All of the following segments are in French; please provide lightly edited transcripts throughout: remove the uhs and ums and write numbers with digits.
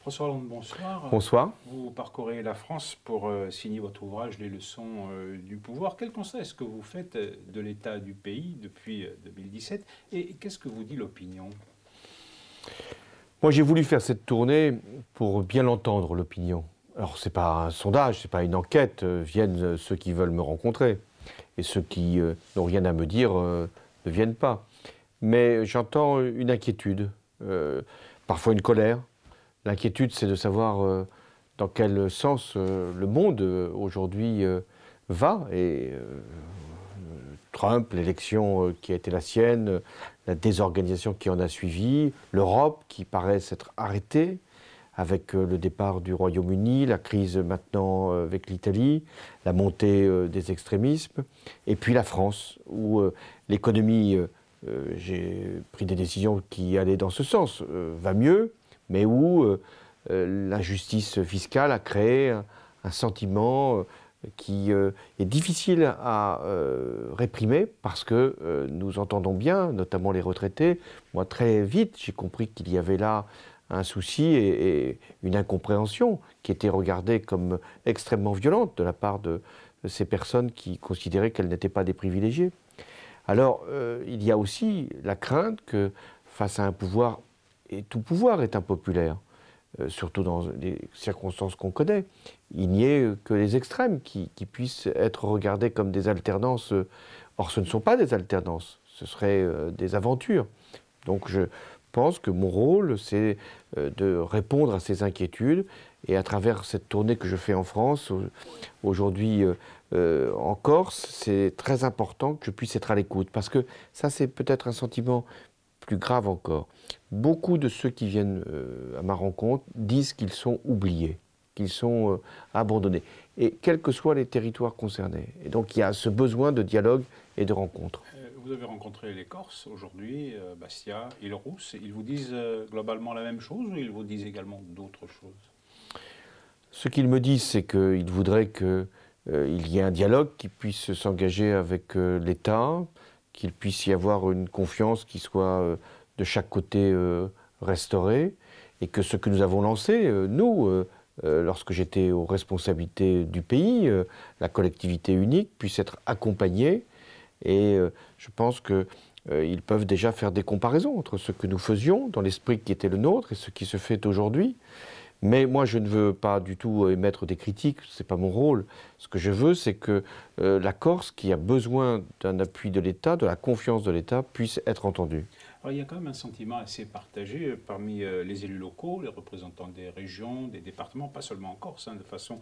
François Hollande, bonsoir. Bonsoir. Vous parcourez la France pour signer votre ouvrage Les leçons du pouvoir. Quel constat est-ce que vous faites de l'état du pays depuis 2017 et qu'est-ce que vous dit l'opinion? Moi, j'ai voulu faire cette tournée pour bien l'entendre, l'opinion. Alors, ce n'est pas un sondage, ce n'est pas une enquête. Viennent ceux qui veulent me rencontrer. Et ceux qui n'ont rien à me dire ne viennent pas. Mais j'entends une inquiétude, parfois une colère. L'inquiétude, c'est de savoir dans quel sens le monde aujourd'hui va. Et Trump, l'élection qui a été la sienne, la désorganisation qui en a suivi, l'Europe qui paraît s'être arrêtée avec le départ du Royaume-Uni, la crise maintenant avec l'Italie, la montée des extrémismes, et puis la France, où l'économie, j'ai pris des décisions qui allaient dans ce sens, va mieux, mais où l'injustice fiscale a créé un sentiment qui est difficile à réprimer parce que nous entendons bien, notamment les retraités. Moi, très vite, j'ai compris qu'il y avait là un souci et une incompréhension qui était regardée comme extrêmement violente de la part de ces personnes qui considéraient qu'elles n'étaient pas des privilégiés. Alors, il y a aussi la crainte que face à un pouvoir, et tout pouvoir est impopulaire, surtout dans les circonstances qu'on connaît, il n'y ait que les extrêmes qui puissent être regardés comme des alternances. Or, ce ne sont pas des alternances, ce seraient des aventures. Donc je pense que mon rôle, c'est de répondre à ces inquiétudes. Et à travers cette tournée que je fais en France, aujourd'hui en Corse, c'est très important que je puisse être à l'écoute. Parce que ça, c'est peut-être un sentiment plus grave encore. Beaucoup de ceux qui viennent à ma rencontre disent qu'ils sont oubliés, qu'ils sont abandonnés, et quels que soient les territoires concernés. Et donc il y a ce besoin de dialogue et de rencontre. Vous avez rencontré les Corses aujourd'hui, Bastia, Île-Rousse. Ils vous disent globalement la même chose ou ils vous disent également d'autres choses? Ce qu'ils me disent, c'est qu'ils voudraient qu'il y ait un dialogue qui puisse s'engager avec l'État, qu'il puisse y avoir une confiance qui soit de chaque côté restaurée, et que ce que nous avons lancé, nous, lorsque j'étais aux responsabilités du pays, la collectivité unique, puisse être accompagnée. Et je pense qu'ils peuvent déjà faire des comparaisons entre ce que nous faisions dans l'esprit qui était le nôtre et ce qui se fait aujourd'hui. Mais moi, je ne veux pas du tout émettre des critiques, ce n'est pas mon rôle. Ce que je veux, c'est que la Corse, qui a besoin d'un appui de l'État, de la confiance de l'État, puisse être entendue. Alors, il y a quand même un sentiment assez partagé parmi les élus locaux, les représentants des régions, des départements, pas seulement en Corse, de façon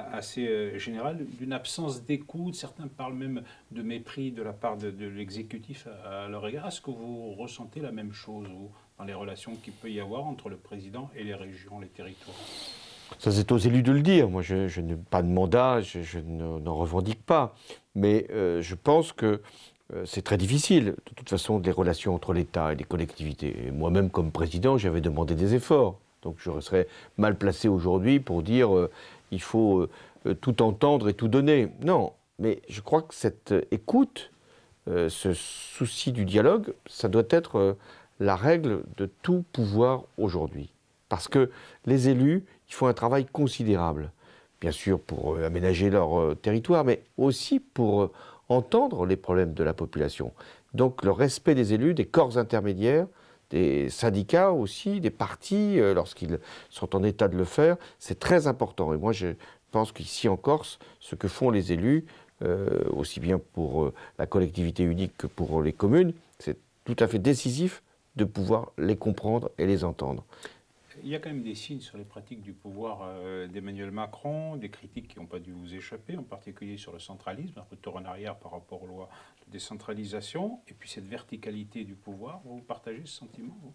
assez générale, d'une absence d'écoute. Certains parlent même de mépris de la part de l'exécutif à leur égard. Est-ce que vous ressentez la même chose, vous, dans les relations qu'il peut y avoir entre le président et les régions, les territoires? Ça, c'est aux élus de le dire. Moi, je n'ai pas de mandat, je n'en revendique pas. Mais je pense que c'est très difficile, de toute façon, des relations entre l'État et les collectivités. Et moi-même, comme président, j'avais demandé des efforts. Donc je serais mal placé aujourd'hui pour dire il faut tout entendre et tout donner. Non, mais je crois que cette écoute, ce souci du dialogue, ça doit être la règle de tout pouvoir aujourd'hui. Parce que les élus, ils font un travail considérable, bien sûr pour aménager leur territoire, mais aussi pour entendre les problèmes de la population. Donc le respect des élus, des corps intermédiaires, des syndicats aussi, des partis, lorsqu'ils sont en état de le faire, c'est très important. Et moi, je pense qu'ici en Corse, ce que font les élus, aussi bien pour la collectivité unique que pour les communes, c'est tout à fait décisif de pouvoir les comprendre et les entendre. Il y a quand même des signes sur les pratiques du pouvoir d'Emmanuel Macron, des critiques qui n'ont pas dû vous échapper, en particulier sur le centralisme, un retour en arrière par rapport aux lois de décentralisation, et puis cette verticalité du pouvoir. Vous partagez ce sentiment, vous?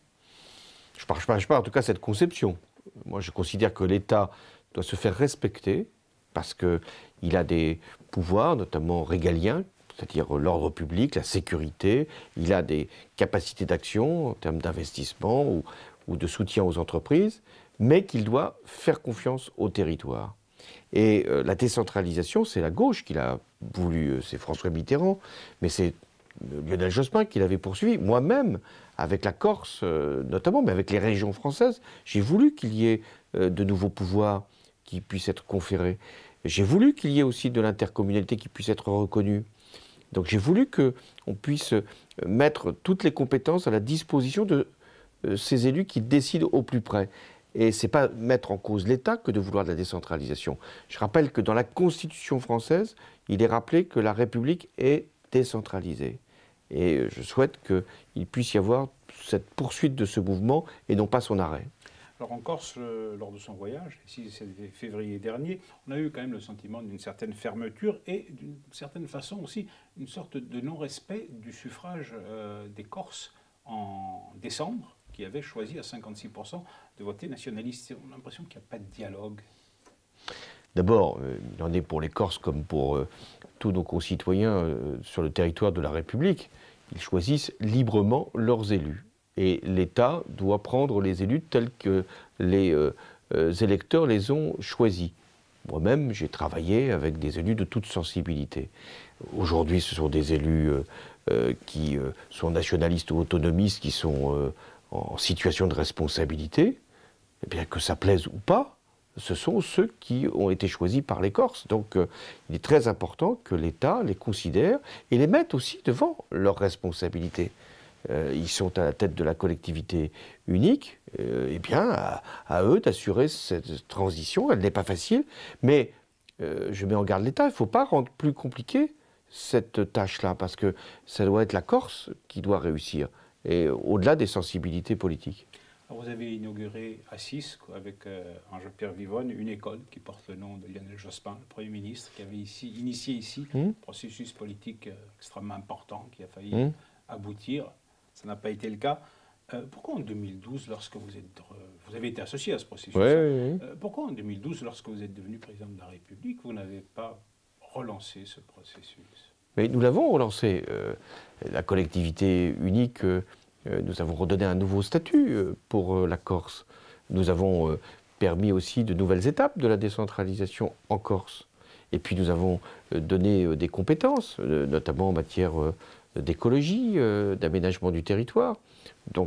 Je ne partage pas en tout cas cette conception. Moi, je considère que l'État doit se faire respecter parce qu'il a des pouvoirs, notamment régaliens, c'est-à-dire l'ordre public, la sécurité. Il a des capacités d'action en termes d'investissement ou de soutien aux entreprises, mais qu'il doit faire confiance au territoire. Et la décentralisation, c'est la gauche qui l'a voulu, c'est François Mitterrand, mais c'est Lionel Jospin qui l'avait poursuivi. Moi-même, avec la Corse notamment, mais avec les régions françaises, j'ai voulu qu'il y ait de nouveaux pouvoirs qui puissent être conférés. J'ai voulu qu'il y ait aussi de l'intercommunalité qui puisse être reconnue. Donc j'ai voulu qu'on puisse mettre toutes les compétences à la disposition de ces élus qui décident au plus près. Et ce n'est pas mettre en cause l'État que de vouloir de la décentralisation. Je rappelle que dans la Constitution française, il est rappelé que la République est décentralisée. Et je souhaite qu'il puisse y avoir cette poursuite de ce mouvement et non pas son arrêt. Alors en Corse, lors de son voyage, le 6 février dernier, on a eu quand même le sentiment d'une certaine fermeture et d'une certaine façon aussi une sorte de non-respect du suffrage des Corses en décembre, qui avaient choisi à 56% de voter nationaliste. On a l'impression qu'il n'y a pas de dialogue. D'abord, il en est pour les Corses comme pour tous nos concitoyens sur le territoire de la République. Ils choisissent librement leurs élus. Et l'État doit prendre les élus tels que les électeurs les ont choisis. Moi-même, j'ai travaillé avec des élus de toute sensibilité. Aujourd'hui, ce sont des élus qui sont nationalistes ou autonomistes, qui sont en situation de responsabilité. Et bien que ça plaise ou pas, ce sont ceux qui ont été choisis par les Corses. Donc il est très important que l'État les considère et les mette aussi devant leurs responsabilités. Ils sont à la tête de la collectivité unique, eh bien à eux d'assurer cette transition. Elle n'est pas facile, mais je mets en garde l'État, il ne faut pas rendre plus compliqué cette tâche-là, parce que ça doit être la Corse qui doit réussir, et au-delà des sensibilités politiques. Alors vous avez inauguré à Sis, avec Ange-Pierre Vivonne, une école qui porte le nom de Lionel Jospin, le Premier ministre, qui avait initié ici un processus politique extrêmement important, qui a failli aboutir. Ça n'a pas été le cas. Pourquoi en 2012, lorsque vous avez été associé à ce processus, pourquoi en 2012, lorsque vous êtes devenu président de la République, vous n'avez pas relancé ce processus? Mais nous l'avons relancé. La collectivité unique, nous avons redonné un nouveau statut pour la Corse. Nous avons permis aussi de nouvelles étapes de la décentralisation en Corse. Et puis nous avons donné des compétences, notamment en matière d'écologie, d'aménagement du territoire. Donc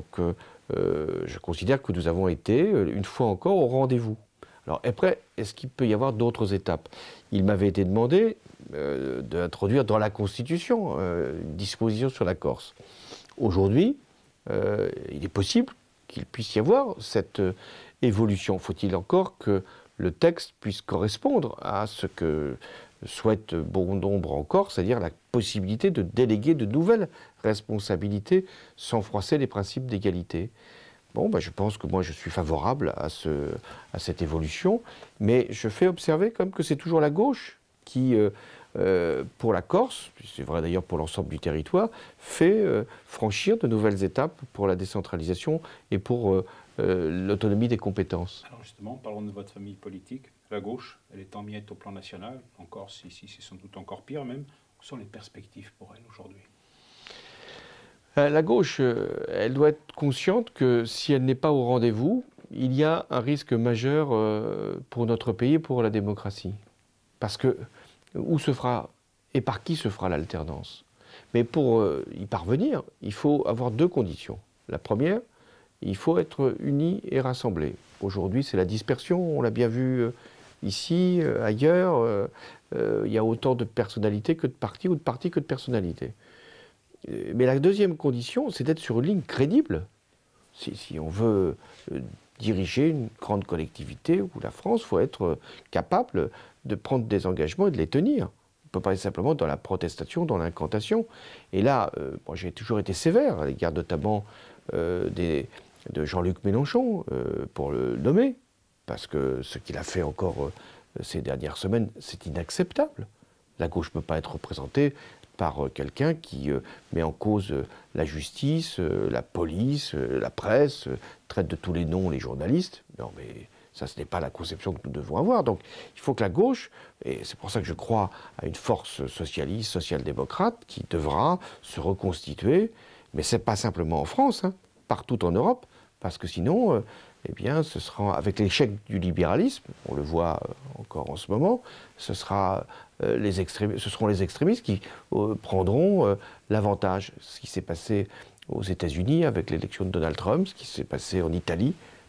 je considère que nous avons été, une fois encore, au rendez-vous. Alors après, est-ce qu'il peut y avoir d'autres étapes? Il m'avait été demandé d'introduire dans la Constitution une disposition sur la Corse. Aujourd'hui, il est possible qu'il puisse y avoir cette évolution. Faut-il encore que le texte puisse correspondre à ce que souhaite bon nombre en Corse, c'est-à-dire la possibilité de déléguer de nouvelles responsabilités sans froisser les principes d'égalité. Bon, je pense que moi je suis favorable à cette évolution, mais je fais observer quand même que c'est toujours la gauche qui, pour la Corse, c'est vrai d'ailleurs pour l'ensemble du territoire, fait franchir de nouvelles étapes pour la décentralisation et pour l'autonomie des compétences. Alors justement, parlons de votre famille politique. La gauche, elle est en miettes au plan national. En Corse, ici, c'est sans doute encore pire même. Où sont les perspectives pour elle aujourd'hui? La gauche, elle doit être consciente que si elle n'est pas au rendez-vous, il y a un risque majeur pour notre pays et pour la démocratie. Parce que où se fera et par qui se fera l'alternance? Mais pour y parvenir, il faut avoir deux conditions. La première, il faut être unis et rassemblés. Aujourd'hui, c'est la dispersion, on l'a bien vu ici, ailleurs. Il y a autant de personnalités que de partis ou de partis que de personnalités. Mais la deuxième condition, c'est d'être sur une ligne crédible. Si on veut diriger une grande collectivité ou la France, il faut être capable de prendre des engagements et de les tenir. On ne peut pas être simplement dans la protestation, dans l'incantation. Et là, moi j'ai toujours été sévère à l'égard notamment de Jean-Luc Mélenchon, pour le nommer, parce que ce qu'il a fait encore ces dernières semaines, c'est inacceptable. La gauche ne peut pas être représentée par quelqu'un qui met en cause la justice, la police, la presse, traite de tous les noms les journalistes. Non, mais ça, ce n'est pas la conception que nous devons avoir. Donc, il faut que la gauche, et c'est pour ça que je crois à une force socialiste, social-démocrate, qui devra se reconstituer, mais ce n'est pas simplement en France, hein, partout en Europe, parce que sinon, eh bien, ce sera, avec l'échec du libéralisme, on le voit encore en ce moment, ce seront les extrémistes qui prendront l'avantage. Ce qui s'est passé aux États-Unis avec l'élection de Donald Trump, ce qui s'est passé en Italie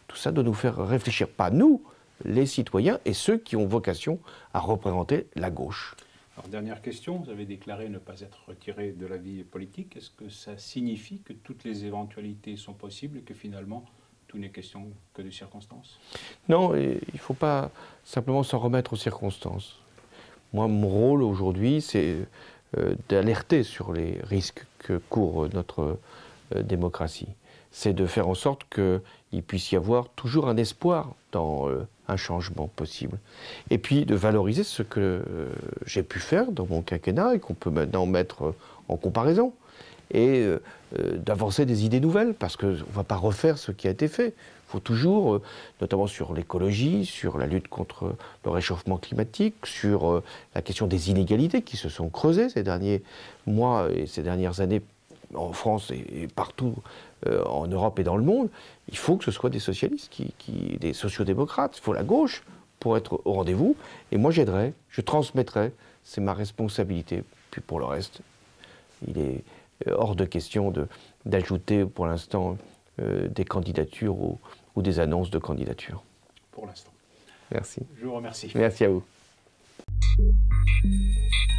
Tout ça doit nous faire réfléchir, pas nous, les citoyens et ceux qui ont vocation à représenter la gauche. Alors, dernière question, vous avez déclaré ne pas être retiré de la vie politique. Est-ce que ça signifie que toutes les éventualités sont possibles et que finalement tout n'est question que de circonstances? Non, il ne faut pas simplement s'en remettre aux circonstances. Moi, mon rôle aujourd'hui, c'est d'alerter sur les risques que court notre démocratie. C'est de faire en sorte qu'il puisse y avoir toujours un espoir dans un changement possible. Et puis de valoriser ce que j'ai pu faire dans mon quinquennat et qu'on peut maintenant mettre en comparaison. Et d'avancer des idées nouvelles, parce qu'on ne va pas refaire ce qui a été fait. Il faut toujours, notamment sur l'écologie, sur la lutte contre le réchauffement climatique, sur la question des inégalités qui se sont creusées ces derniers mois et ces dernières années en France et partout en Europe et dans le monde. Il faut que ce soit des socialistes, des sociodémocrates, il faut la gauche pour être au rendez-vous. Et moi j'aiderai, je transmettrai, c'est ma responsabilité. Puis pour le reste, il est hors de question d'ajouter pour l'instant des candidatures ou des annonces de candidatures. Pour l'instant. Merci. Je vous remercie. Merci à vous.